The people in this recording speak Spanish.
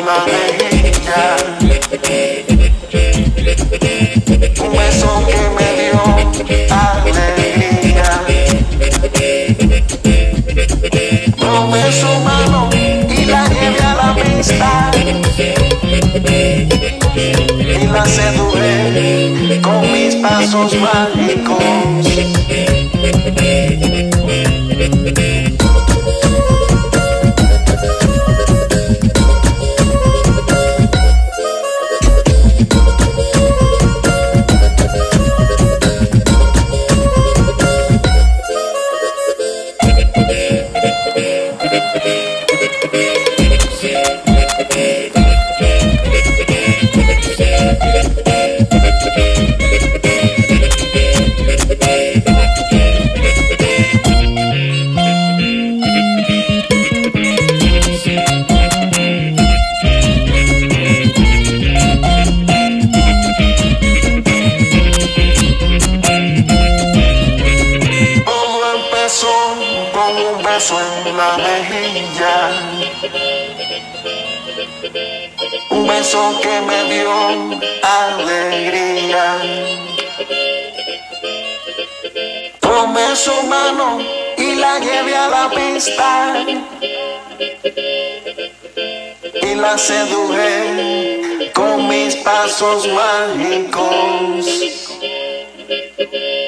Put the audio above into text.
la mejilla, un beso que me dio alegría. Tomé su mano y la llevé a la pista y la seduje con mis pasos mágicos. Con un beso en la mejilla, un beso que me dio alegría. Tomé su mano y la llevé a la pista y la seduje con mis pasos mágicos.